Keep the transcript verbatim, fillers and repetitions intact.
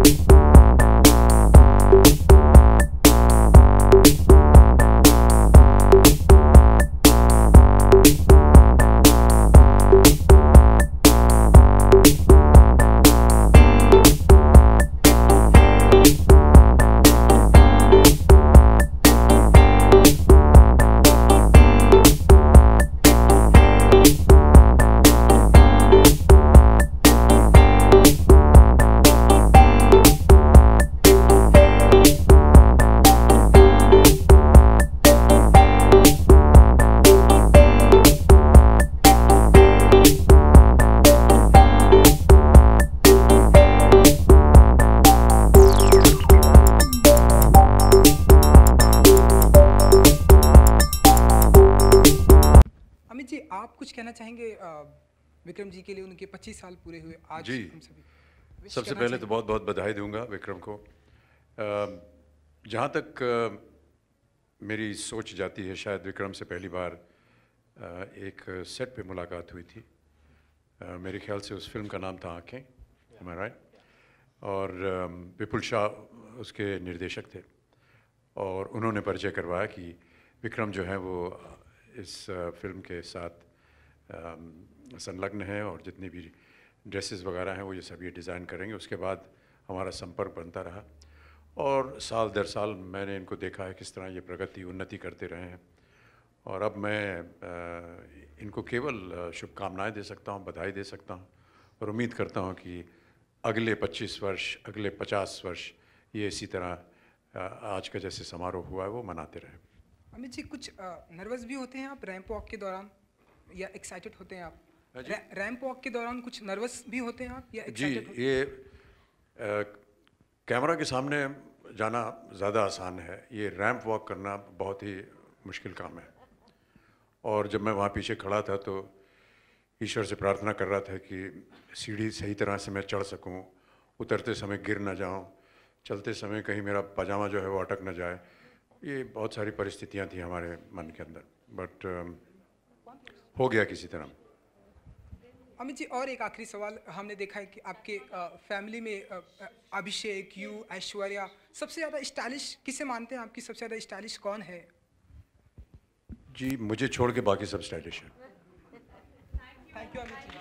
जी, आप कुछ कहना चाहेंगे विक्रम जी के लिए? उनके पच्चीस साल पूरे हुए आज। जी, हम सभी सबसे पहले तो बहुत बहुत बधाई दूंगा विक्रम को। जहाँ तक मेरी सोच जाती है, शायद विक्रम से पहली बार एक सेट पे मुलाकात हुई थी। मेरे ख्याल से उस फिल्म का नाम था आँखें, am I right? और विपुल शाह उसके निर्देशक थे और उन्होंने परिचय करवाया कि विक्रम जो है वो इस फिल्म के साथ संलग्न है और जितनी भी ड्रेसेस वगैरह हैं वो ये सब ये डिज़ाइन करेंगे। उसके बाद हमारा संपर्क बनता रहा और साल दर साल मैंने इनको देखा है किस तरह ये प्रगति उन्नति करते रहे हैं और अब मैं इनको केवल शुभकामनाएं दे सकता हूं, बधाई दे सकता हूं और उम्मीद करता हूं कि अगले पच्चीस वर्ष, अगले पचास वर्ष ये इसी तरह आज का जैसे समारोह हुआ है वो मनाते रहें। अमित जी, कुछ नर्वस भी होते हैं आप रैंप वॉक के दौरान या एक्साइटेड होते हैं आप? रैंप वॉक के दौरान कुछ नर्वस भी होते हैं आप या एक्साइटेड होते हैं? जी, ये आ, कैमरा के सामने जाना ज़्यादा आसान है, ये रैंप वॉक करना बहुत ही मुश्किल काम है। और जब मैं वहाँ पीछे खड़ा था तो ईश्वर से प्रार्थना कर रहा था कि सीढ़ी सही तरह से मैं चढ़ सकूं, उतरते समय गिर ना जाऊं, चलते समय कहीं मेरा पजामा जो है वो अटक ना जाए। ये बहुत सारी परिस्थितियां थी हमारे मन के अंदर, बट हो गया किसी तरह। अमित जी, और एक आखिरी सवाल। हमने देखा है कि आपके आ, फैमिली में आ, अभिषेक, यू, ऐश्वर्या, सबसे ज़्यादा स्टाइलिश किसे मानते हैं? आपकी सबसे ज़्यादा स्टाइलिश कौन है? जी, मुझे छोड़ के बाकी सब स्टाइलिश है। Thank you Amit ji.